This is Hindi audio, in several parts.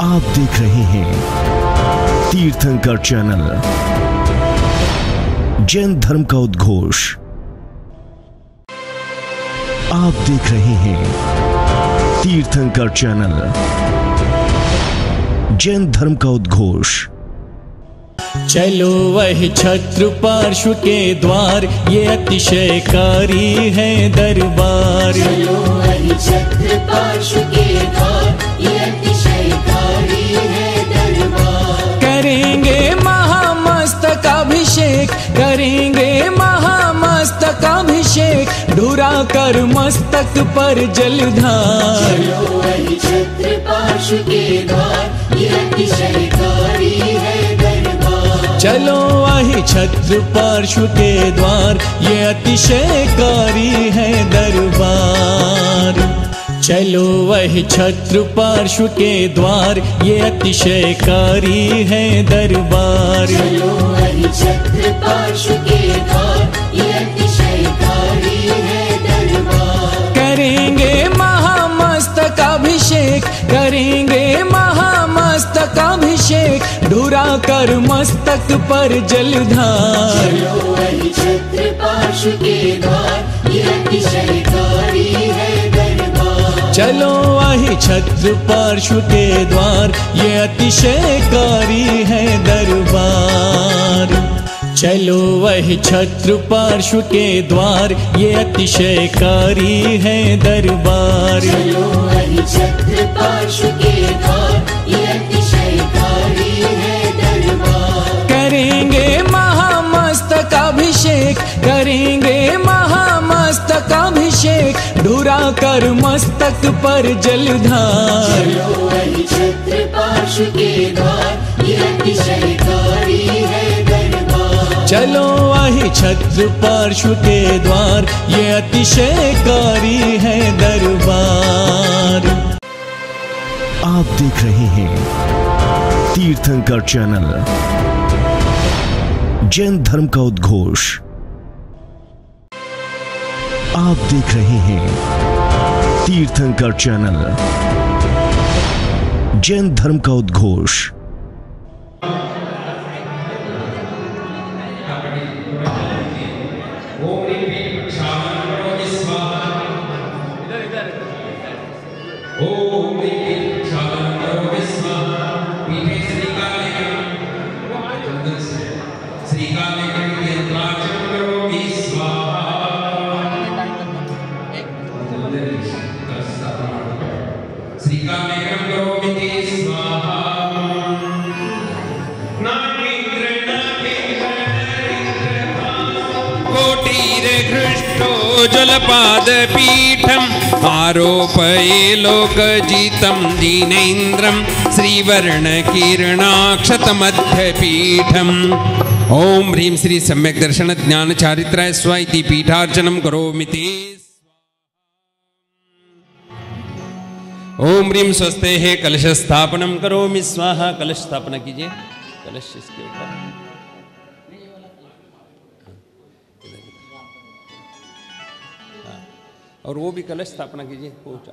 आप देख रहे हैं तीर्थंकर चैनल, जैन धर्म का उद्घोष। आप देख रहे हैं तीर्थंकर चैनल, जैन धर्म का उद्घोष। चलो वह छत्र पार्श्व के द्वार, ये अतिशयकारी है दरबार। चलो वह छत्र पार्श्व के द्वार, ये अतिशयकारी है दरबार। करेंगे महामस्तकाभिषेक, करेंगे महामस्तकाभिषेक, ढुरा कर मस्तक पर जलधार। चलो वह छत्र पार्श्व के द्वार, ये अतिशयकारी है दरबार। चलो वही छत्र पार्श्व के द्वार, ये अतिशयकारी है दरबार। चलो वही छत्र पार्श्व के द्वार, ये अतिशयकारी है दरबार। चलो वह छत्र पार्श्व के द्वार, ये अतिशयकारी है दरबार। करेंगे महामस्तकाभिषेक, करेंगे महामस्तकाभिषेक, ढुरा कर मस्तक पर जलधार। चलो वह छत्र पार्श्व के द्वार, ये अतिशयकारी है दरबार। चलो वही छत्र पार्श्व के द्वार, ये अतिशयकारी है दरबार। चलो वही छत्र पार्श्व के द्वार, ये अतिशयकारी है दरबार। चलो वह छत्र पार्श्व के द्वार, ये अतिशयकारी है दरबार। करेंगे महामस्तकाभिषेक, करेंगे महामस्तकाभिषेक, ढुरा कर मस्तक पर जलधार। चलो वह छत्र पार्श्व के द्वार, ये अतिशयकारी है दरबार। चलो वही छत्र पार्श्व के द्वार, ये अतिशयकारी है दरबार। आप देख रहे हैं तीर्थंकर चैनल, जैन धर्म का उद्घोष। आप देख रहे हैं तीर्थंकर चैनल, जैन धर्म का उद्घोष। जलपादपीठम् आरोपये लोकजितं दीनेन्द्रं श्रीवर्णकिरणाक्षतमध्यपीठम्। ओम ह्रीं श्री सम्यक् दर्शन ज्ञान चारित्राय स्व इति पीठार्चनं करोमि ते। ओम ह्रीं स्वस्ते है कलश स्थापनम करोमि स्वाहा। कलश स्थापना कीजिए, कलश इसके ऊपर। और वो भी कलश स्थापना कीजिए।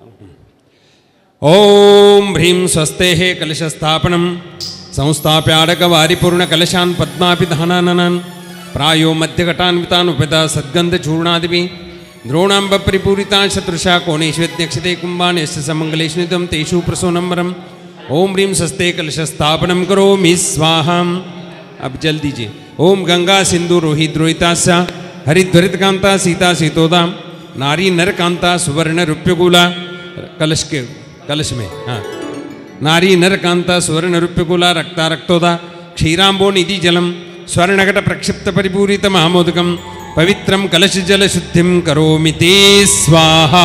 ओम ह्रीं स्वस्ते है कलश स्थापनम संस्थाप्याडक वारिपूर्ण कलशान पद्मापिधानानन प्रायो मध्यघटान्वितान् उपदा सद्गंध चूर्णादिभिः द्रोणाम्ब परिपूरिता शत्रुषा कोणेषु यज्ञक्षते कुंभान् यस्य समंगलेषु नित्यं तेषु प्रसोनम्बरम्। ओम ह्रीं स्वस्ते कलश स्थापनम करोमि स्वाहा। अब जल दीजिए। ओम गंगा सिंधु रोहित रोहितास्या हरिद्वरित कांता सीता सीतोदा नारी नरकांता सुवर्ण रूप्यकुला। कलश के कलश में हाँ, नारी नरकांता सुवर्ण रूप्यकुला रक्ता रक्तोदा क्षीरांबो निधि जलम स्वर्णघट प्रक्षिप्त परिपूरित महामोदकम पवित्रम कलश जल शुद्धिम करोमि ते स्वाहा।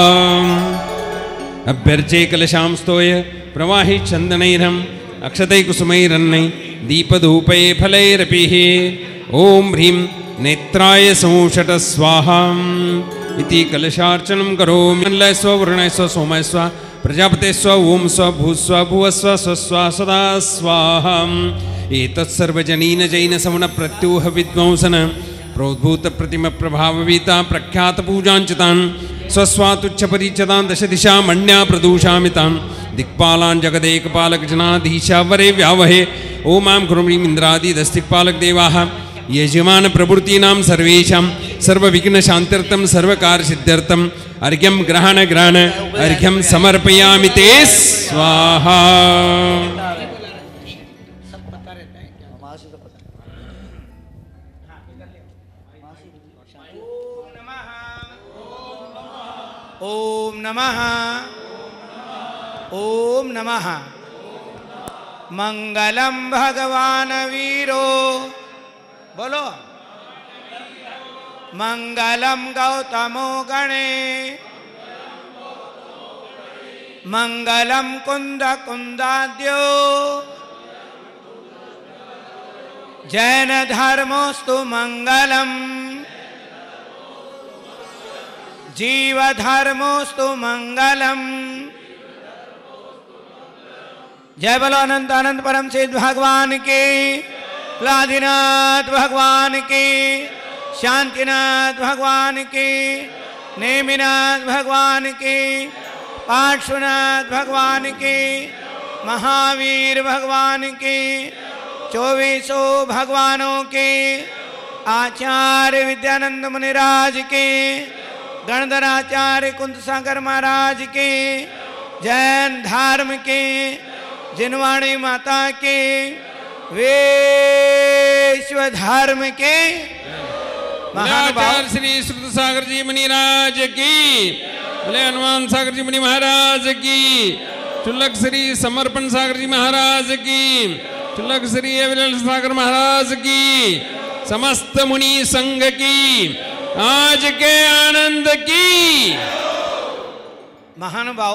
अभ्यर्चे कलशां स्तोय प्रवाहि चंदनैरहम् अक्षतै कुसुमैरन्नै दीपधूपै फलैरपिः। ओम ह्रीं नेत्राय संषट स्वाहा इति कलशार्चनं करोमि। अन्लय स्व वरुणय स्व सोमय स्व प्रजापते स्व ओम स्व भूस्व भुवस्व स्वस्व सदा स्वाहा। एतत् सर्वजनीन जैन सवण प्रत्यूह विद्वांसन प्रोद्भूत प्रतिम प्रभाववीता प्रख्यात पूजांचितान् स्वस्वातुच्छ परिचतान् दश दिशा मण्या प्रदूषामितान् दिक्पालान् जगदेकपालक जनाधीशा वरे व्यावहे ओमां कुर्मीं इंद्रादि दस्तिक्पालक देवाः यजमान प्रभृतीनां सर्वेषां सर्वविघ्न शान्त्यर्थं सर्वकार्य सिद्ध्यर्थं अर्घ्यं ग्रहण अर्घ्यं समर्पयामि ते स्वाहा। ओम नमः ओम नमः। मंगलम भगवान वीरो बोलो मंगलम गौतमो गणे मंगलम कुंद कुंदाद्यो जैन धर्मोस्तु मंगलम जीव धर्मोस्तु मंगलम। जय बोलो अनंत अनंत परम सिद्ध भगवान की, लादिनाथ भगवान की, शांतिनाथ भगवान की, नेमिनाथ भगवान की, पार्श्वनाथ भगवान की, महावीर भगवान की, 24 भगवानों की, आचार्य विद्यानंद मुनिराज की, गणधराचार्य कुंद सागर महाराज की, जैन धर्म की, जिनवाणी माता की, विश्व धर्म के महानुभाव श्री श्रुत सागर जी मुनिराज की, बोले हनुमान सागर जी मुनि महाराज की, चुल्लक श्री समर्पण सागर जी महाराज की, चुल्लक श्री अविरल सागर महाराज की, समस्त मुनि संघ की, आज के आनंद की। महानुभाव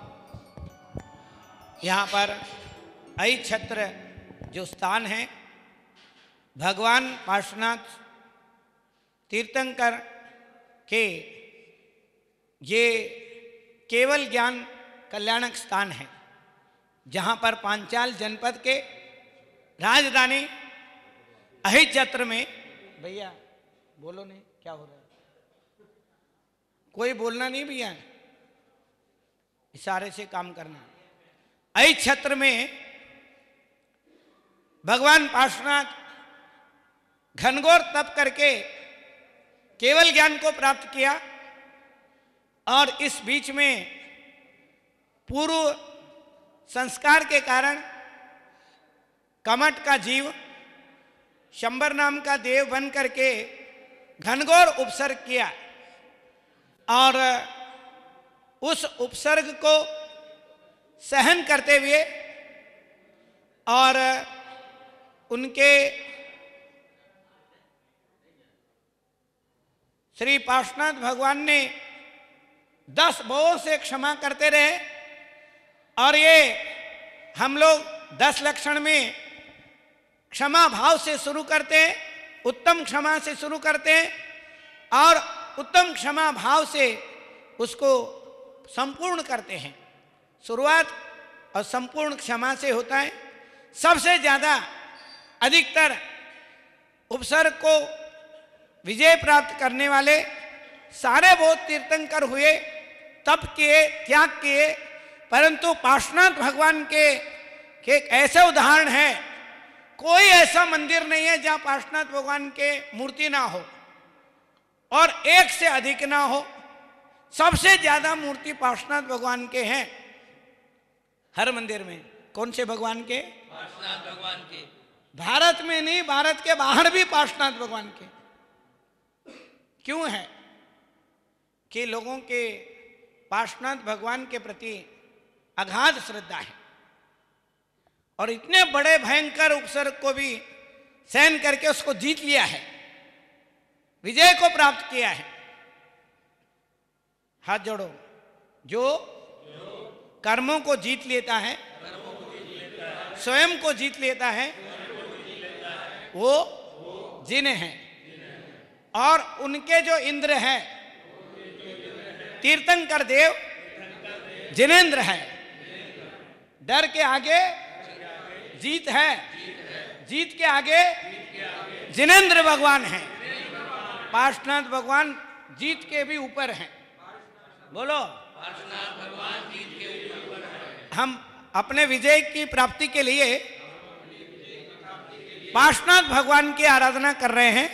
यहाँ पर आई छत्र जो स्थान है भगवान पार्श्वनाथ तीर्थंकर के ये केवल ज्ञान कल्याणक स्थान है, जहाँ पर पांचाल जनपद के राजधानी अहिच्छत्र में, भैया बोलो नहीं क्या हो रहा है, कोई बोलना नहीं भैया, इशारे से काम करना। अहिच्छत्र में भगवान पार्श्वनाथ घनघोर तप करके केवल ज्ञान को प्राप्त किया, और इस बीच में पूर्व संस्कार के कारण कमट का जीव शंबर नाम का देव बन करके घनघोर उपसर्ग किया, और उस उपसर्ग को सहन करते हुए और उनके श्री पार्श्वनाथ भगवान ने 10 भवों से क्षमा करते रहे, और ये हम लोग 10 लक्षण में क्षमा भाव से शुरू करते हैं, उत्तम क्षमा से शुरू करते हैं, और उत्तम क्षमा भाव से उसको संपूर्ण करते हैं। शुरुआत और संपूर्ण क्षमा से होता है। सबसे ज़्यादा अधिकतर उपसर्ग को विजय प्राप्त करने वाले सारे बहुत तीर्थंकर हुए, तप किए, त्याग किए, परंतु पार्श्वनाथ भगवान के एक ऐसे उदाहरण है, कोई ऐसा मंदिर नहीं है जहाँ पार्श्वनाथ भगवान के मूर्ति ना हो और एक से अधिक ना हो। सबसे ज्यादा मूर्ति पार्श्वनाथ भगवान के हैं हर मंदिर में। कौन से भगवान के? पार्श्वनाथ भगवान के। भारत में नहीं, भारत के बाहर भी पार्श्वनाथ भगवान के। क्यों है कि लोगों के पार्श्वनाथ भगवान के प्रति अगाध श्रद्धा है, और इतने बड़े भयंकर उपसर्ग को भी सहन करके उसको जीत लिया है, विजय को प्राप्त किया है। हाथ जोड़ो। जो कर्मों को जीत लेता है, स्वयं को जीत लेता है, वो जिन है। और उनके जो इंद्र है, तीर्थंकर देव जिनेंद्र है। डर के आगे जीत है, जीत के आगे जिनेंद्र भगवान है। पार्श्वनाथ भगवान जीत के भी ऊपर हैं। बोलो, हम अपने विजय की प्राप्ति के लिए पार्श्वनाथ भगवान की आराधना कर रहे हैं।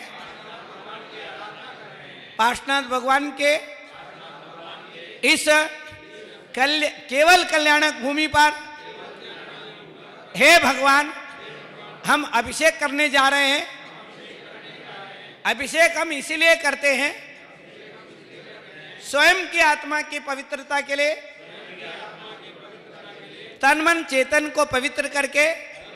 पार्श्वनाथ भगवान के इस केवल कल्याणक भूमि पर हे भगवान, हम अभिषेक करने जा रहे हैं। अभिषेक हम इसीलिए करते हैं स्वयं की आत्मा की पवित्रता के लिए, तन मन चेतन को पवित्र करके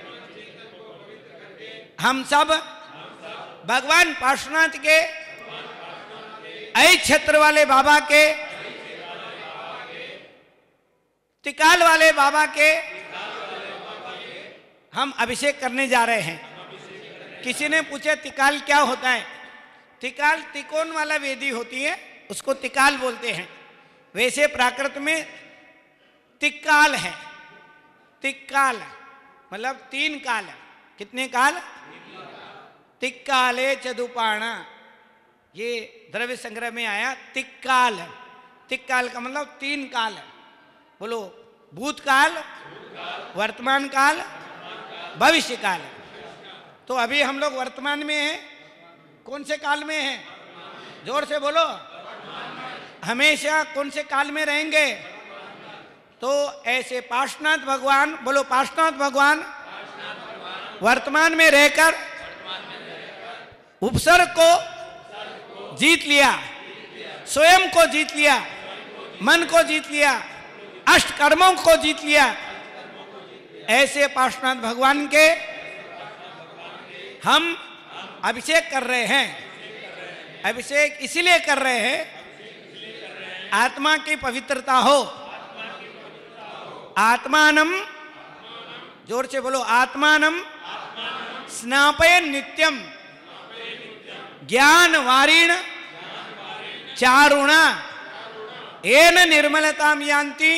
हम सब भगवान पार्श्वनाथ के ऐ क्षेत्र वाले बाबा के, तिकाल वाले बाबा के हम अभिषेक करने जा रहे हैं। किसी ने पूछा तिकाल क्या होता है? तिकाल तिकोन वाला वेदी होती है, उसको तिकाल बोलते हैं। वैसे प्राकृत में तिक्काल है। तिक्काल मतलब 3 काल। कितने काल? तिक्काले चदुपाणा, ये द्रव्य संग्रह में आया। तिक्काल, तिक्काल का मतलब 3 काल। बोलो, भूतकाल, वर्तमान काल, भविष्य काल। तो अभी हम लोग वर्तमान में हैं। कौन से काल में हैं? जोर से बोलो। हमेशा कौन से काल में रहेंगे? तो ऐसे पार्श्वनाथ भगवान, बोलो पार्श्वनाथ भगवान वर्तमान में रहकर उपसर्ग को जीत लिया, स्वयं को जीत लिया, मन को जीत लिया, अष्ट कर्मों को जीत लिया। ऐसे पार्श्वनाथ भगवान के हम अभिषेक कर रहे हैं। अभिषेक इसीलिए कर रहे हैं आत्मा की पवित्रता हो। आत्मानम, जोर से बोलो, आत्मानम स्नापयन् नित्यम ज्ञान वारिण चारुणा येन निर्मलताम यान्ति,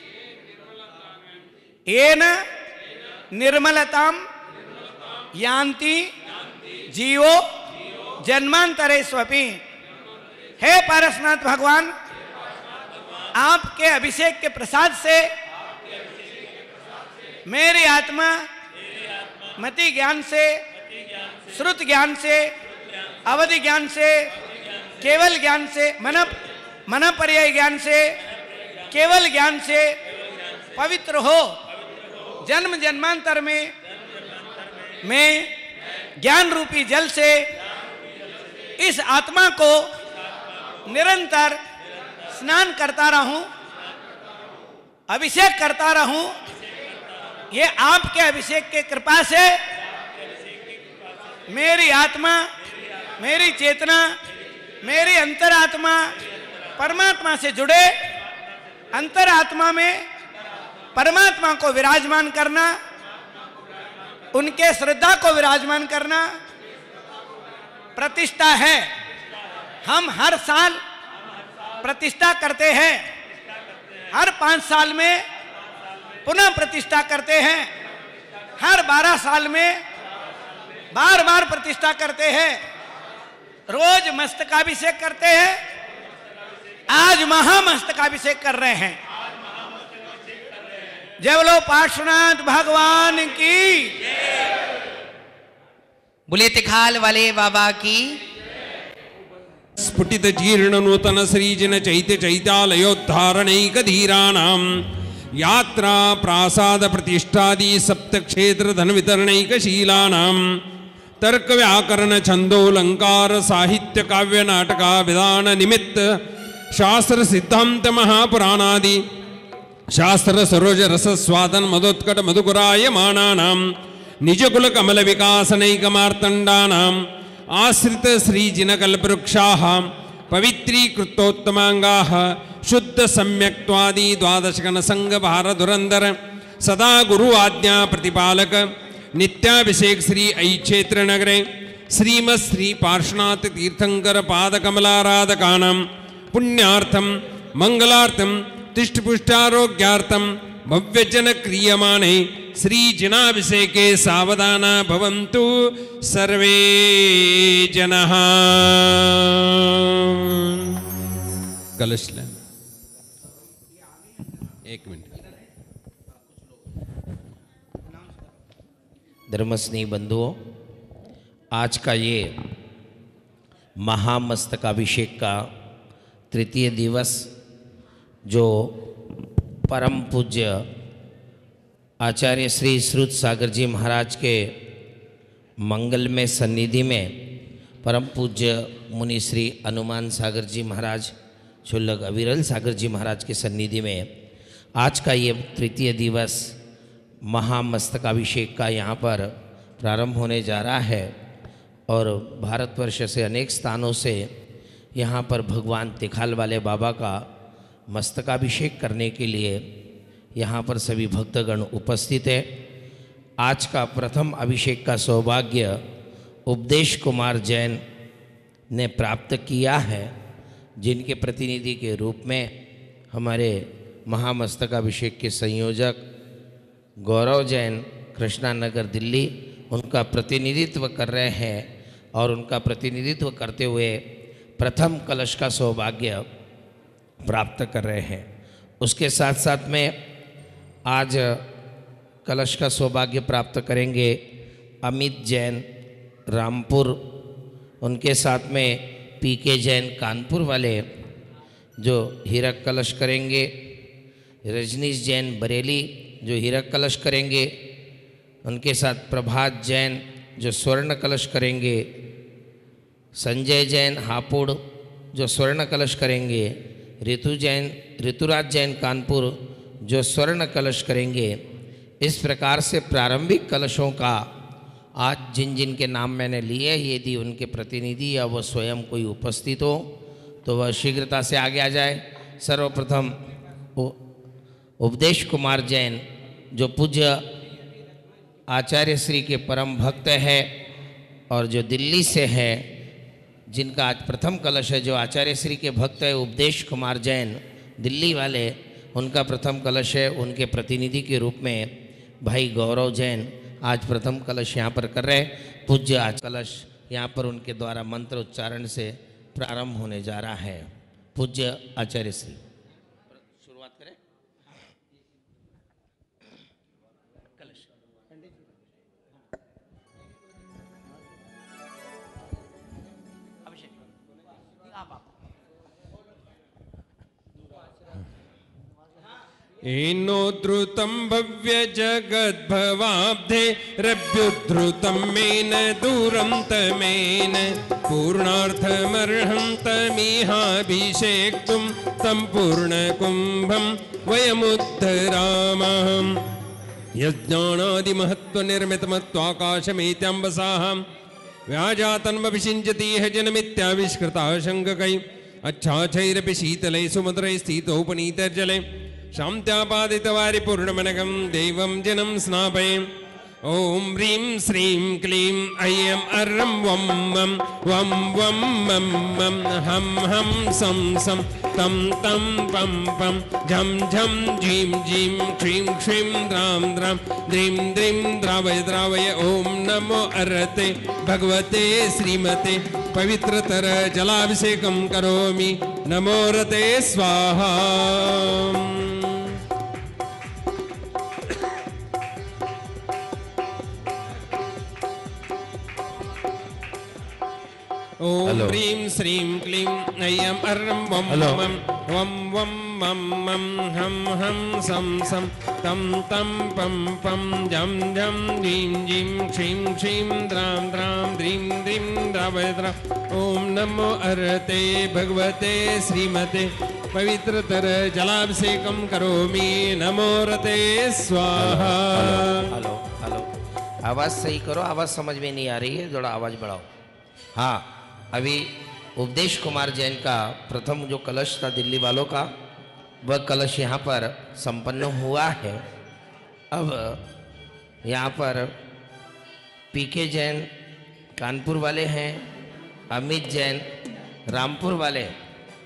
येन निर्मलताम यान्ति जीवो जन्मांतरे स्वपि। हे पार्श्वनाथ भगवान, आपके अभिषेक के प्रसाद से मेरी आत्मा मति ज्ञान से, श्रुत ज्ञान से, अवधि ज्ञान से, केवल ज्ञान से, मन पर्याय ज्ञान से, केवल ज्ञान से पवित्र हो। जन्म जन्मांतर में मैं ज्ञान रूपी जल से इस आत्मा को निरंतर स्नान करता रहूं, अभिषेक करता रहूं। ये आपके अभिषेक के कृपा से मेरी आत्मा, मेरी चेतना, मेरी अंतरात्मा परमात्मा से जुड़े, अंतरात्मा में परमात्मा को विराजमान करना, उनके श्रद्धा को विराजमान करना प्रतिष्ठा है। हम हर साल प्रतिष्ठा करते हैं, हर 5 साल में पुनः प्रतिष्ठा करते हैं, हर 12 साल में बार बार प्रतिष्ठा करते हैं, रोज मस्तकाभिषेक करते हैं। आज महामस्तकाभिषेक कर रहे हैं। जय बोलो पार्श्वनाथ भगवान की। बोले तिखाल वाले बाबा की। स्फुटित जीर्ण नूतन सृजन चैत्य चैत्यालयोद्धारणैक धीराणां यात्रा प्रासाद प्रतिष्ठादि सप्त क्षेत्र धन वितरणैक शीलानां तर्क व्याकरण छंदोलंकार साहित्य काव्य नाटक विधान निमित्त शास्त्र सिद्धांत महापुराणादि शास्त्र सरोज रस स्वादन मदोत्कट मधुकुराय मानानां निजकुल कमल विकासनैक मार्तंडानां आश्रित श्रीजिन कल्पवृक्षाः पवित्रीकृतोत्तमांगाः शुद्ध सम्यक्त्वादि द्वादशकन संग भार धुरंधर सदा गुरु आज्ञा प्रतिपालक नित्याभिषेक श्री ऐ क्षेत्र नगरे श्रीमत् श्री पार्श्वनाथ तीर्थंकर पाद कमलाराधकानां पुण्यार्थम मंगलार्थम तिष्ठपुष्टारोग्यार्थम भव्यजन क्रियमाणे श्री जिनाभिषेके सावधाना भवन्तु सर्वे जनाः। कलश लें, एक मिनट। धर्मस्नेही बंधुओं, आज का ये महामस्तकाभिषेक का तृतीय दिवस जो परम पूज्य आचार्य श्री श्रुत सागर जी महाराज के मंगलमय सन्निधि में परम पूज्य मुनि श्री हनुमान सागर जी महाराज शुल्लक अविरल सागर जी महाराज के सन्निधि में आज का ये तृतीय दिवस महामस्तकाभिषेक का यहाँ पर प्रारंभ होने जा रहा है। और भारतवर्ष से अनेक स्थानों से यहाँ पर भगवान तिखाल वाले बाबा का मस्तकाभिषेक करने के लिए यहाँ पर सभी भक्तगण उपस्थित है। आज का प्रथम अभिषेक का सौभाग्य उपदेश कुमार जैन ने प्राप्त किया है, जिनके प्रतिनिधि के रूप में हमारे महामस्तकाभिषेक के संयोजक गौरव जैन कृष्णा नगर दिल्ली उनका प्रतिनिधित्व कर रहे हैं और उनका प्रतिनिधित्व करते हुए प्रथम कलश का सौभाग्य प्राप्त कर रहे हैं। उसके साथ साथ में आज कलश का सौभाग्य प्राप्त करेंगे अमित जैन रामपुर, उनके साथ में पीके जैन कानपुर वाले जो हीरक कलश करेंगे, रजनीश जैन बरेली जो हीरक कलश करेंगे, उनके साथ प्रभात जैन जो स्वर्ण कलश करेंगे, संजय जैन हापुड़ जो स्वर्ण कलश करेंगे, ऋतुराज जैन कानपुर जो स्वर्ण कलश करेंगे। इस प्रकार से प्रारंभिक कलशों का आज जिन जिन के नाम मैंने लिए, यदि उनके प्रतिनिधि या वह स्वयं कोई उपस्थित हो तो वह शीघ्रता से आगे आ जाए। सर्वप्रथम उपदेश कुमार जैन जो पूज्य आचार्य श्री के परम भक्त है और जो दिल्ली से है, जिनका आज प्रथम कलश है, जो आचार्य श्री के भक्त है उपदेश कुमार जैन दिल्ली वाले, उनका प्रथम कलश है। उनके प्रतिनिधि के रूप में भाई गौरव जैन आज प्रथम कलश यहाँ पर कर रहे हैं। पूज्य आज कलश यहाँ पर उनके द्वारा मंत्र उच्चारण से प्रारंभ होने जा रहा है। पूज्य आचार्य श्री शुरुआत करें। कलश अभिषेक आप एनोद्धृतं भव्य जगद्भवाब्धे रभ्युद्धृतं मेन दूरं तमेन पूर्णार्थमर्हं तमिहाभिषेक्तुं तं पूर्णकुम्भं वयमुद्धरामः। यज्ञानादिमहत्त्वनिर्मितमत्वाकाशमेत्याम्बसाः व्याजातन्वभिषिञ्चति इह जनमित्याविष्कृता शङ्ककै अच्छाचैरपि शीतलै सुमधुरै स्थितोपनीतर्जले शान्त्यापादितवारिपूर्णमनघं देवं जनं स्नापये। ॐ ह्रीं श्रीं क्लीं ऐं अर्रं वं वं वं वं मं मं हं हं सं सं तं तं पं पं झं झं झीं झीं क्ष्रीं क्ष्रीं द्रां द्रां द्रीं द्रीं द्रावय द्रावय। ॐ नमो अर्हते भगवते श्रीमते पवित्रतर जलाभिषेकं करोमि। नमो रते स्वाहा। ओम ह्रीं श्रीं क्लीं ऐं अर्रं वं वं वं वं मं मं हं हं सं सं तं तं पं पं झं झं झीं झीं क्ष्रीं क्ष्रीं द्रां द्रां द्रीं द्रीं द्रावय द्रां। ॐ नमो अर्हते भगवते श्रीमते पवित्रतर जलाभिषेकं करोमि। नमो रते स्वाहा। हेलो हेलो, आवाज़ सही करो, आवाज़ समझ में नहीं आ रही है, थोड़ा आवाज़ बढ़ाओ। हाँ, अभी उपदेश कुमार जैन का प्रथम जो कलश था दिल्ली वालों का, वह कलश यहाँ पर संपन्न हुआ है। अब यहाँ पर पीके जैन कानपुर वाले हैं, अमित जैन रामपुर वाले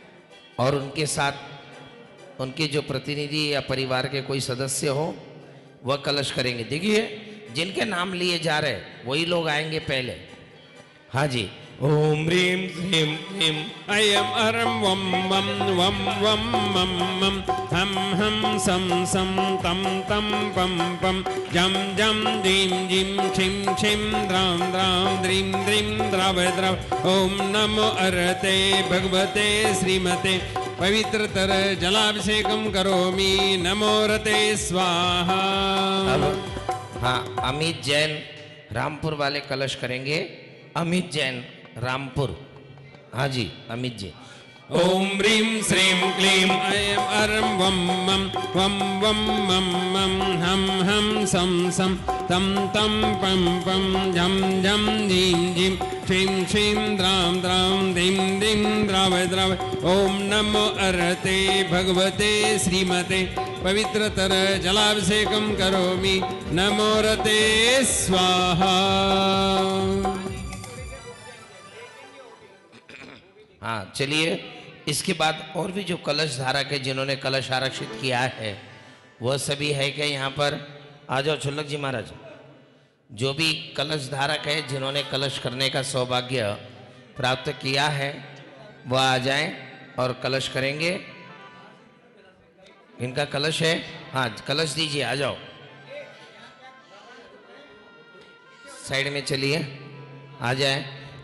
और उनके साथ उनके जो प्रतिनिधि या परिवार के कोई सदस्य हो, वह कलश करेंगे। देखिए जिनके नाम लिए जा रहे वही लोग आएंगे पहले। हाँ जी, ओम ह्रीं श्रीं क्लीं अयम अरम वम वम वम वम मम मम हम हम सम सम तम तम पम पम जम जम जीम जिम छिम छिम द्राम द्राम द्रीं द्रीं द्राव द्राव। ओम नमो अरते भगवते श्रीमते पवित्रतर जलाभिषेकम करोमि नमो रते स्वाहा। अब हाँ, अमित जैन रामपुर वाले कलश करेंगे। अमित जैन रामपुर, हाँ जी अमित जी। ओम ह्रीं श्रीं क्लीं ऐं अरं वं मं वं वं मं मं हं हं सं सं तं तं पं पं झं झं झीं झीं श्रीं श्रीं द्रां द्रां दीं दीं द्राव द्राव। ओम नमो अरते भगवते श्रीमते पवित्रतर जलाभिषेकं करोमि नमो रते स्वाहा। हाँ चलिए, इसके बाद और भी जो कलश धारक है जिन्होंने कलश आरक्षित किया है वह सभी है क्या यहाँ पर? आ जाओ छुल्लक जी महाराज। जो भी कलश धारक है जिन्होंने कलश करने का सौभाग्य प्राप्त किया है वह आ जाएं और कलश करेंगे। इनका कलश है, हाँ कलश दीजिए, आ जाओ साइड में चलिए, आ जाए।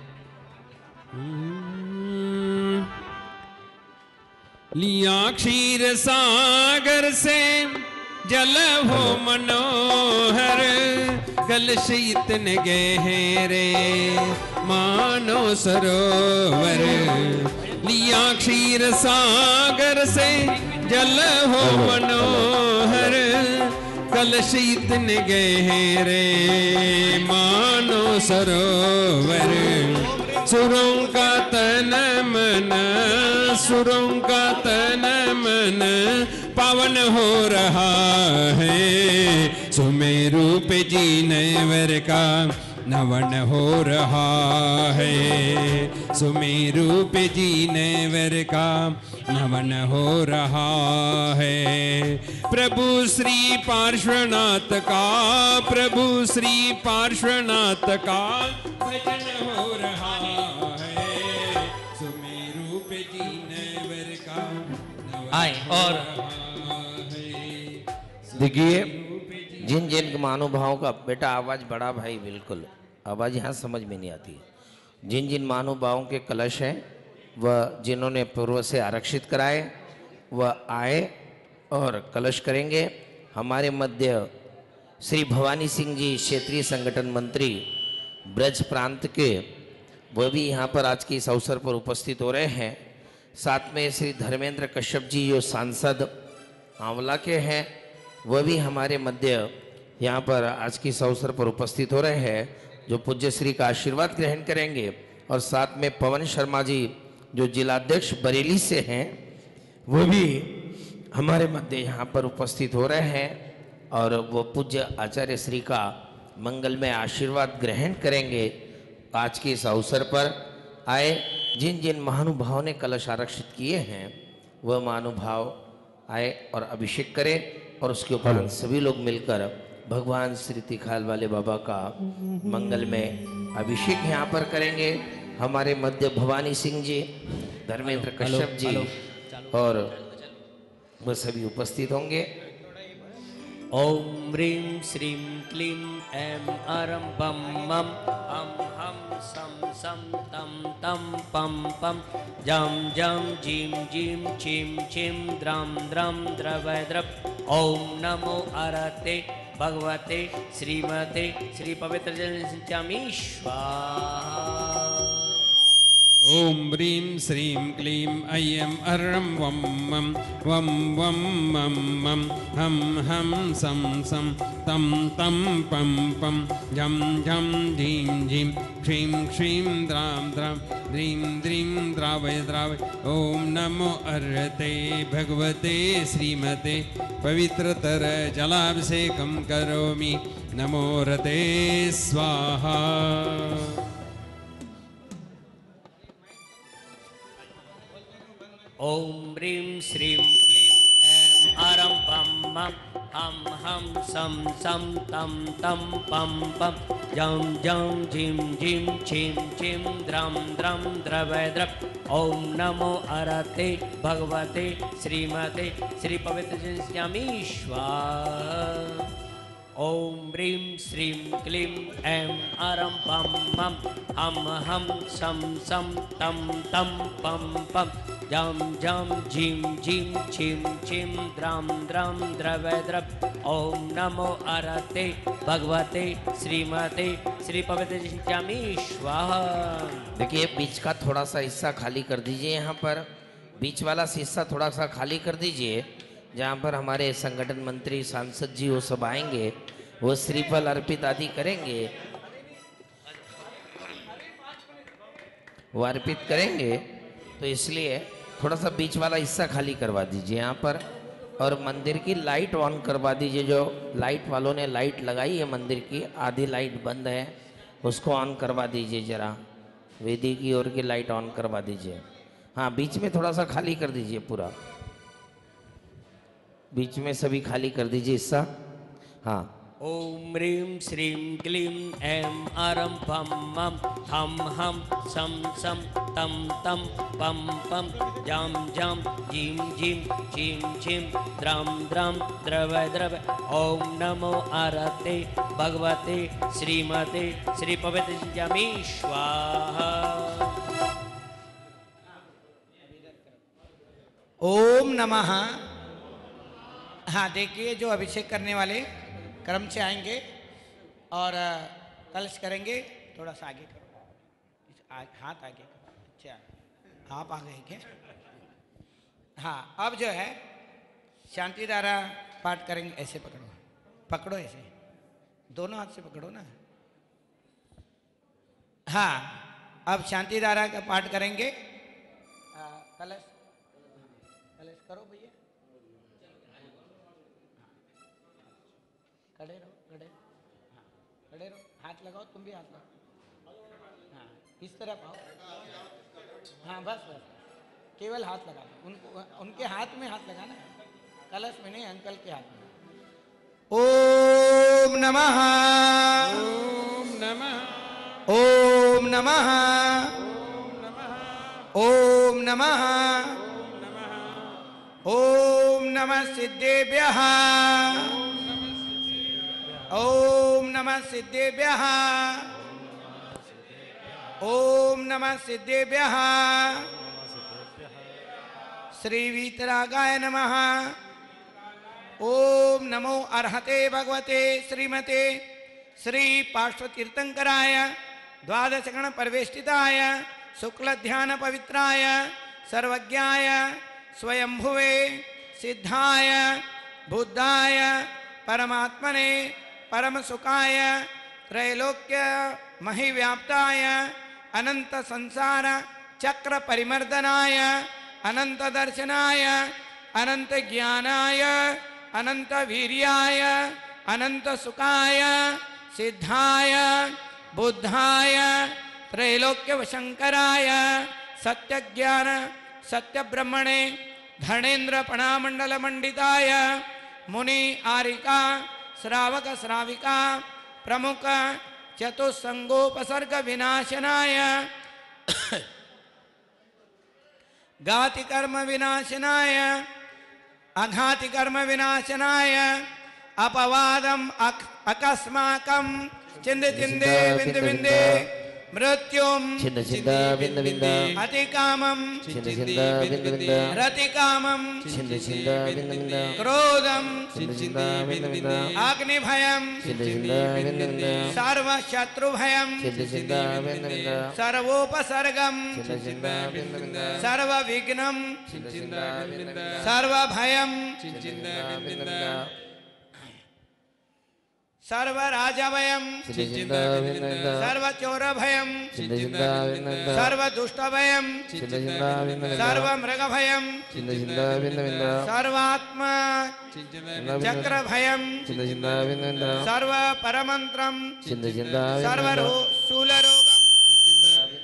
लिया क्षीर सागर से जल हो मनोहर कलश इतने गहरे मानो सरोवर। लिया क्षीर सागर से जल हो मनोहर कलश इतने गहरे मानो सरोवर। सुरों का तन मन, सुरों का तन मन पावन हो रहा है। सुमेरु पे जीनेवर का नवन हो रहा है। सुमेरु पे जीनेवर का नवन हो रहा है। प्रभु श्री पार्श्वनाथ का, प्रभु श्री पार्श्वनाथ का भजन हो रहा है। सुमेरु पे जीनेवर का आए और देखिए जिन जिन महानुभावों का बेटा आवाज बड़ा भाई, बिल्कुल आवाज यहाँ समझ में नहीं आती है। जिन जिन महानुभावों के कलश हैं वह जिन्होंने पूर्व से आरक्षित कराए वह आए और कलश करेंगे। हमारे मध्य श्री भवानी सिंह जी क्षेत्रीय संगठन मंत्री ब्रज प्रांत के, वह भी यहाँ पर आज के इस अवसर पर उपस्थित हो रहे हैं। साथ में श्री धर्मेंद्र कश्यप जी जो सांसद आंवला के हैं वह भी हमारे मध्य यहाँ पर आज के इस अवसर पर उपस्थित हो रहे हैं, जो पूज्य श्री का आशीर्वाद ग्रहण करेंगे। और साथ में पवन शर्मा जी जो जिलाध्यक्ष बरेली से हैं वो भी हमारे मध्य यहाँ पर उपस्थित हो रहे हैं और वो पूज्य आचार्य श्री का मंगलमय आशीर्वाद ग्रहण करेंगे। आज के इस अवसर पर आए जिन जिन महानुभावों ने कलश आरक्षित किए हैं वह महानुभाव आए और अभिषेक करें और उसके उपरांत सभी लोग मिलकर भगवान श्री तिखाल वाले बाबा का मंगलमय अभिषेक यहाँ पर करेंगे। हमारे मध्य भवानी सिंह जी, धर्मेंद्र कश्यप जी और वह सभी उपस्थित होंगे। ओम ह्रीं श्रीं क्लीं ऐं अरं बम मम हम हम सम सम तम तम पम पम जम जम जीं जीं छिं छिं द्रां द्रां द्रव द्रव। ओम नमो अरते भगवते श्रीमते श्री पवित्र जल सिंचामि स्वाहा। ओम ह्रीं श्रीं क्लीं ऐं अरं वं मं वं वं मं मं हं हं सं सं तं तं पं पं झं झं झीं झीं श्रीं श्रीं द्रां द्रां द्रीं द्रीं द्रावय द्रावय। ओम नमो अर्हते भगवते श्रीमते पवित्रतर जलाभिषेकं करोमि नमो रते स्वाहा। ओम ह्रीं श्रीं क्लीं ऐं अरं बम मम हम सम सम तम तम पम पम जम जम झिम झिम छिम छिम द्रम द्रम द्रव द्रव। ओम नमो अरते भगवते श्रीमते श्री पवित्र स्वाहा। ओम ह्रीं श्रीं क्लीं ऐं अरं पं मं हम सम सम तम तम पम पम जम जम झिम झिम छिम छिम द्रम द्रम द्रव द्रव। ओम नमो अरते भगवते श्रीमते श्री पवित्र स्वाहा। देखिए बीच का थोड़ा सा हिस्सा खाली कर दीजिए, यहाँ पर बीच वाला हिस्सा थोड़ा सा खाली कर दीजिए, जहाँ पर हमारे संगठन मंत्री सांसद जी वो सब आएंगे, वो श्रीफल अर्पित आदि करेंगे, वो अर्पित करेंगे, तो इसलिए थोड़ा सा बीच वाला हिस्सा खाली करवा दीजिए यहाँ पर। और मंदिर की लाइट ऑन करवा दीजिए, जो लाइट वालों ने लाइट लगाई है मंदिर की, आधी लाइट बंद है, उसको ऑन करवा दीजिए जरा, वेदी की ओर की लाइट ऑन करवा दीजिए। हाँ बीच में थोड़ा सा खाली कर दीजिए, पूरा बीच में सभी खाली कर दीजिए हिस्सा। हाँ। ओम ह्रीं श्रीं क्लीं ऐं अरं पं मं हम सम सम तम तम पम पम जम जम झिम झिम छिम छिम द्रम द्रम द्रव द्रव। ओम नमो अरते भगवते श्रीमते श्री पवित्र स्वाहा। ओम नमः। हाँ देखिए, जो अभिषेक करने वाले क्रम से आएंगे और कलश करेंगे। थोड़ा सा आगे करो, हाथ आगे करो। अच्छा आप आ गए क्या? हाँ अब जो है शांति धारा पाठ करेंगे। ऐसे पकड़ो, पकड़ो ऐसे, दोनों हाथ से पकड़ो ना। हाँ अब शांति धारा का पाठ करेंगे। कलश कलश करो भैया, खड़े रहो, खड़े, हाँ खड़े रहो, हाथ लगाओ, तुम भी हाथ लगाओ। हाँ इस तरफ आओ। हाँ बस बस, केवल हाथ लगाना, उनको उनके हाथ में हाथ लगाना, कलश में नहीं, अंकल के हाथ में। ओम नमः। ओम नमः। ओम नमः। ओम नमः। ओम नमः सिद्धेभ्यः। ओम नमः सिद्धेभ्यः। ओम नमः सिद्धेभ्यः। श्री वीतरागाय नमः। ओम नमो अर्हते भगवते श्रीमते श्री पार्श्वतीर्थंकराय द्वादश गण परिवेष्टिताय शुक्ल ध्यान पवित्राय सर्वज्ञाय स्वयंभुवे सिद्धाय बुद्धाय परमात्मने परम सुखाय त्रैलोक्य महिव्याप्ताय अनंत संसार चक्र परिमर्दनाय अनंत दर्शनाय अनंत ज्ञानाय अनंत वीर्याय अनंत सुखाय सिद्धाय बुद्धाय त्रैलोक्य शंकराय सत्य ज्ञान सत्य ब्रह्मणे धर्णेन्द्र पणामंडल मंडिताय मुनि आरिका श्रावक श्राविका प्रमुख चतुस्संगोपसर्ग विनाशनाय गाति कर्म विनाशनाय अघाति कर्म विनाशनाय अपवादम अकस्माकं चिंद चिंदे बिंद बिंदे मृत्युम छिंद छिंद बिंद बिंद अतिकामम छिंद छिंद बिंद बिंद रतिकामम छिंद छिंद बिंद बिंद क्रोधम छिंद छिंद बिंद बिंद अग्निभयम छिंद छिंद बिंद बिंद सर्व शत्रुभयम छिंद छिंद बिंद बिंद सर्वोपसर्गम छिंद छिंद बिंद बिंद सर्व विघ्नम छिंद छिंद बिंद बिंद सर्व भयम छिंद छिंद बिंद बिंद सर्व राजभयम छिंद छिंद बिंद बिंद सर्व चोर भयम छिंद छिंद बिंद बिंद सर्व दुष्ट भयम छिंद छिंद बिंद बिंद सर्व मृग भयम छिंद छिंद बिंद बिंद सर्वात्मा चक्र भयम छिंद छिंद बिंद बिंद सर्व परमंत्रम छिंद छिंद सर्व शूल रोगम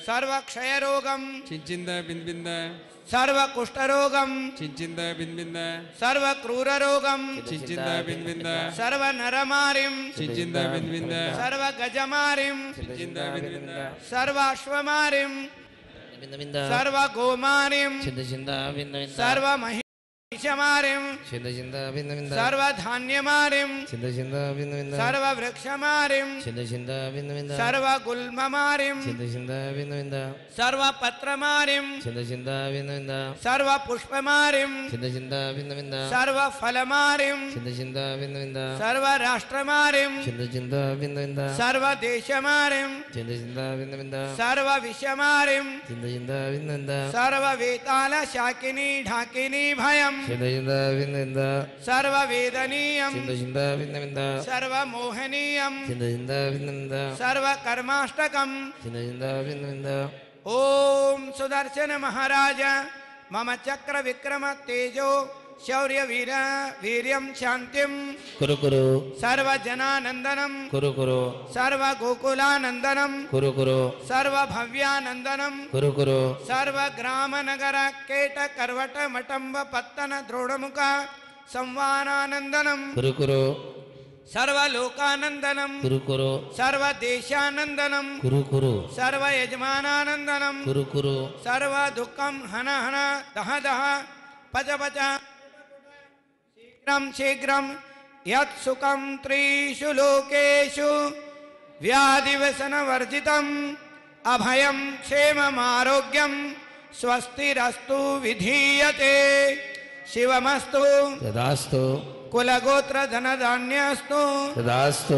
सर्व क्षय रोगम चिंचिंद बिंद बिंद सर्व कुष्ठ रोगम चिंचिंद बिंद बिंद सर्व क्रूर रोगम चिंचिंद बिंद बिंद सर्व नरमारिम चिंचिंद बिंद बिंद सर्व गजमारिम चिंचिंद बिंद बिंद सर्व अश्वमारिम बिंद बिंद सर्व गोमारिम चिंद चिंद बिंद बिंद सर्व महिषमारिम चिंद चिंद बिंद बिंद सर्व धान्यमारिम चिंद चिंद बिंद बिंद सर्व वृक्षमारिम चिंद चिंद बिंद बिंद सर्व गुल्ममारिम चिंद चिंद बिंद बिंद सर्व पत्रमारिम चिंद चिंद बिंद बिंद सर्व पुष्पमारिम चिंद चिंद बिंद बिंद सर्व फलमारिम चिंद चिंद बिंद बिंद सर्व राष्ट्रमारिम चिंद चिंद बिंद बिंद सर्व देशमारिम चिंद चिंद बिंद बिंद सर्व विषमारिम चिंद चिंद बिंद बिंद सर्व वेताल शाकिनी ढाकिनी भयम चिंद चिंद बिंद बिंद सर्व वेदनीयम चिंद चिंद बिंद बिंद सर्व मोहनीयम चिंद चिंद बिंद बिंद सर्व कर्माष्टकम चिंद चिंद बिंद बिंद ओम सुदर्शन महाराज मम चक्र विक्रम तेजो शौर्य वीर वीर्यम शांतिम कुरु कुरु सर्व जनानंदनम कुरु कुरु सर्व गोकुलानंदनम कुरु कुरु सर्व भव्यानंदनम कुरु कुरु सर्व ग्राम नगर केट करवट मटंब पत्तन द्रोणमुख संवानानंदनम कुरु कुरु सर्व लोकानंदनम कुरु कुरु सर्व देशानंदनम कुरु कुरु सर्व यजमानानंदनम कुरु कुरु सर्व दुःखम हन हन दह दह पच पच शीघ्रम शीघ्रम यत् सुखम त्रिषु लोकेषु व्याधिवसन वर्जितम अभयम क्षेममारोग्यम स्वस्तिरस्तु विधीयते शिवमस्तु तदास्तु कुलगोत्र धनधान्यस्तु तदास्तु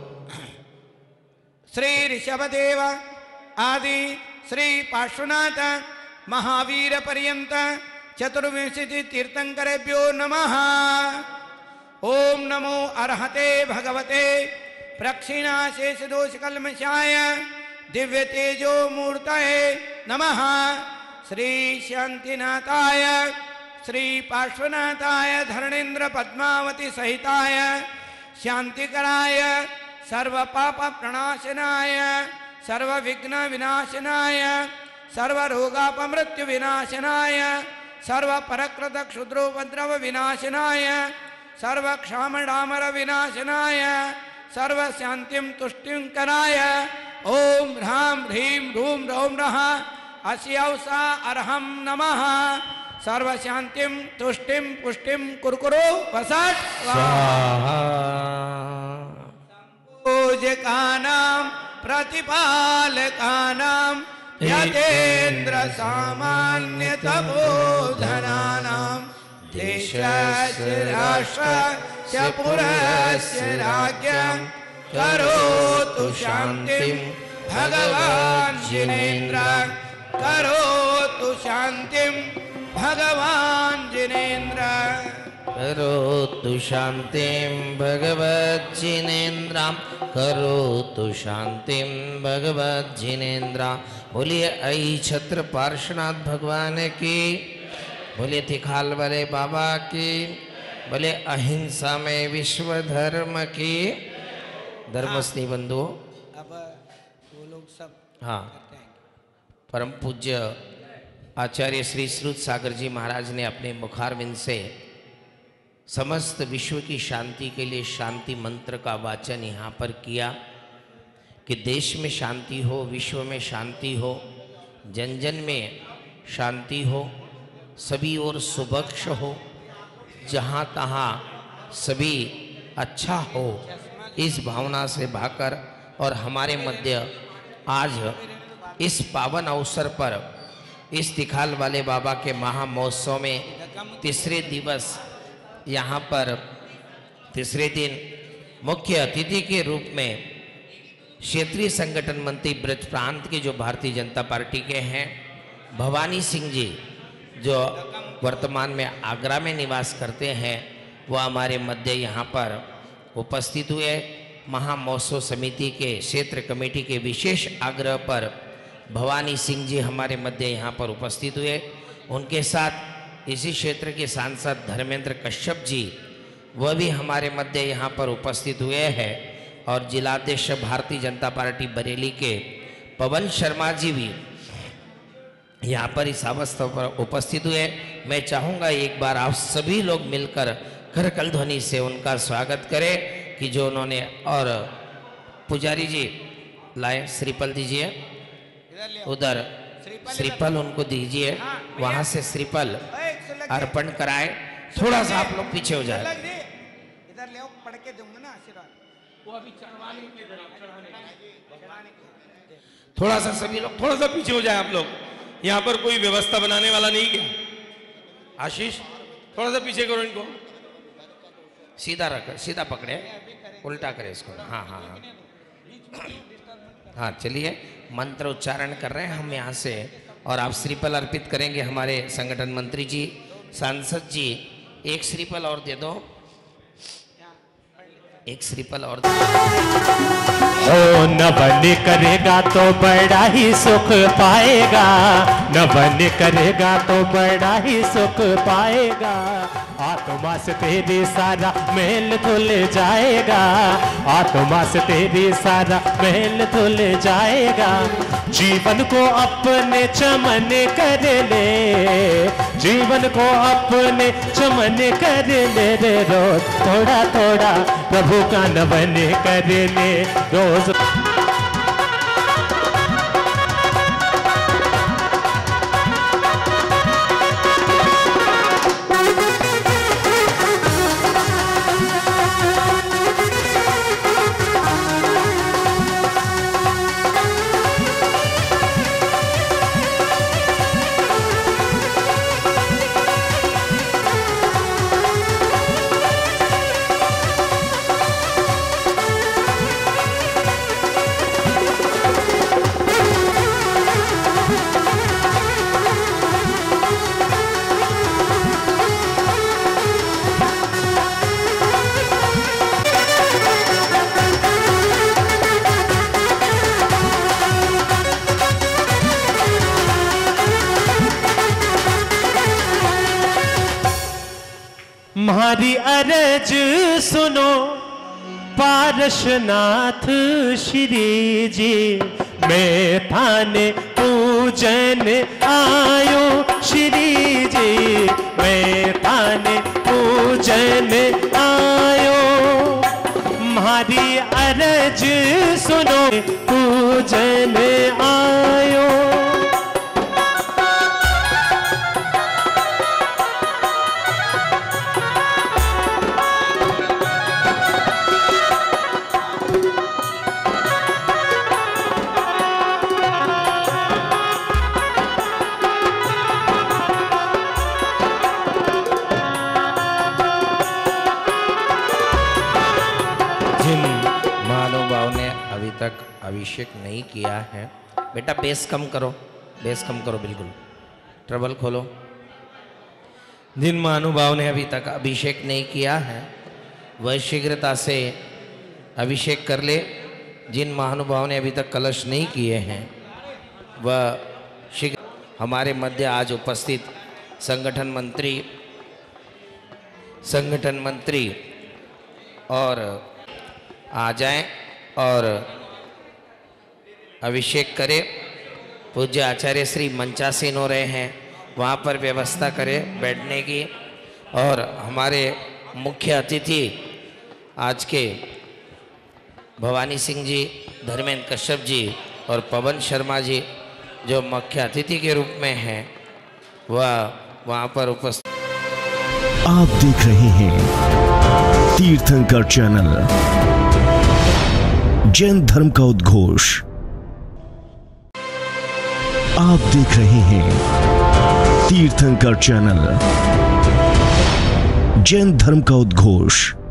श्री ऋषभदेव आदि श्री पार्श्वनाथ महावीर पर्यंत चतुर्विंशति तीर्थंकरेभ्यो नमः। ओम नमो अर्हते भगवते प्रक्षिणाशेष दोष कल्मषाय दिव्य तेजो मूर्तये नमः। श्री शांतिनाथाय श्री पार्श्वनाथाय धरणेन्द्र पद्मावती सहिताय शांतिकराय सर्व पाप प्रणाशनाय सर्व विघ्न विनाशनाय सर्व रोगापमृत्यु विनाशनाय सर्व परकृत क्षुद्रोपद्रव विनाशनाय सर्व क्षाम डामर विनाशनाय सर्व शांतिम तुष्टिं कराय ओम ह्रां ह्रीं रूं रौं रः अस्यौसा अर्हं नमः। सर्व शांतिं तुष्टिं पुष्टिं कुरकुरु वसत् स्वाहा। पूजकानां प्रतिपालकानां यतेन्द्र सामान्य तपोधनानां देशस्य राष्ट्रस्य पुरस्य राज्ञं करोतु शान्तिं भगवान् जिनेन्द्र करोतु शान्तिं भगवान् जिनेन्द्र करोतु शान्तिं भगवज्जिनेन्द्र करोतु शान्तिं भगवज्जिनेन्द्र। बोलिए आई छत्र पार्श्वनाथ भगवान की, बोले तिखाल वाले बाबा की, बोले अहिंसा में विश्व धर्म की। धर्मस्नी बंधुओं, अब वो लोग सब हाँ, परम पूज्य आचार्य श्री श्रुत सागर जी महाराज ने अपने मुखारविंद से समस्त विश्व की शांति के लिए शांति मंत्र का वाचन यहाँ पर किया कि देश में शांति हो, विश्व में शांति हो, जन जन में शांति हो, सभी ओर सुबक्ष हो, जहाँ तहाँ सभी अच्छा हो, इस भावना से भाकर और हमारे मध्य आज इस पावन अवसर पर इस तिखाल वाले बाबा के महामहोत्सव में तीसरे दिवस यहाँ पर तीसरे दिन मुख्य अतिथि के रूप में क्षेत्रीय संगठन मंत्री ब्रज प्रांत के जो भारतीय जनता पार्टी के हैं भवानी सिंह जी, जो वर्तमान में आगरा में निवास करते हैं, वो हमारे मध्य यहाँ पर उपस्थित हुए। महामहोत्सव समिति के क्षेत्र कमेटी के विशेष आग्रह पर भवानी सिंह जी हमारे मध्य यहाँ पर उपस्थित हुए। उनके साथ इसी क्षेत्र के सांसद धर्मेंद्र कश्यप जी, वह भी हमारे मध्य यहाँ पर उपस्थित हुए हैं। और जिलाध्यक्ष भारतीय जनता पार्टी बरेली के पवन शर्मा जी भी यहाँ पर इस अवस्था पर उपस्थित हुए। मैं चाहूँगा एक बार आप सभी लोग मिलकर करकल ध्वनि से उनका स्वागत करें कि जो उन्होंने, और पुजारी जी लाए श्रीफल दीजिए, उधर श्रीफल उनको दीजिए, वहाँ से श्रीफल अर्पण कराए। थोड़ा सा आप लोग पीछे हो जाए। इधर ले पढ़ के दूंगा ना आशीर्वाद, वो अभी चढ़वाने के थोड़ा सा सभी लोग थोड़ा सा पीछे हो जाए आप लोग। यहाँ पर कोई व्यवस्था बनाने वाला नहीं क्या? आशीष थोड़ा सा पीछे करो इनको, सीधा रख, सीधा पकड़े, उल्टा करे इसको। हाँ हाँ हाँ हाँ, चलिए मंत्र उच्चारण कर रहे हैं हम यहाँ से, और आप श्रीफल अर्पित करेंगे। हमारे संगठन मंत्री जी, सांसद जी, एक श्रीफल और दे दो, एक श्रीफल और दे दो। ओ न बन करेगा तो बड़ा ही सुख पाएगा, न बन करेगा तो बड़ा ही सुख पाएगा। आत्मा से तेरी सारा मेल धुल जाएगा, आत्मा से तेरी सारा मेल धुल जाएगा। जीवन को अपने चमन कर ले, जीवन को अपने चमन कर ले रे रोज, थोड़ा थोड़ा प्रभु का नमन कर ले रोज। हमारी अरज सुनो पारशनाथ श्री जी, मैं थाने पूजन आयो श्री जी, मैं थाने पूजन आयो। हमारी अरज सुनो पूजन आयो। अभिषेक नहीं किया है, बेटा बेस कम करो, बेस कम करो, बिल्कुल ट्रबल खोलो। जिन महानुभाव ने अभी तक अभिषेक नहीं किया है वह शीघ्रता से अभिषेक कर ले। जिन महानुभाव ने अभी तक कलश नहीं किए हैं वह शीघ्र हमारे मध्य आज उपस्थित संगठन मंत्री और आ जाएं और अभिषेक करे। पूज्य आचार्य श्री मंचासीन हो रहे हैं, वहाँ पर व्यवस्था करें बैठने की। और हमारे मुख्य अतिथि आज के भवानी सिंह जी, धर्मेंद्र कश्यप जी और पवन शर्मा जी जो मुख्य अतिथि के रूप में हैं, वह वहाँ पर उपस्थित। आप देख रहे हैं तीर्थंकर चैनल, जैन धर्म का उद्घोष। आप देख रहे हैं तीर्थंकर चैनल, जैन धर्म का उद्घोष।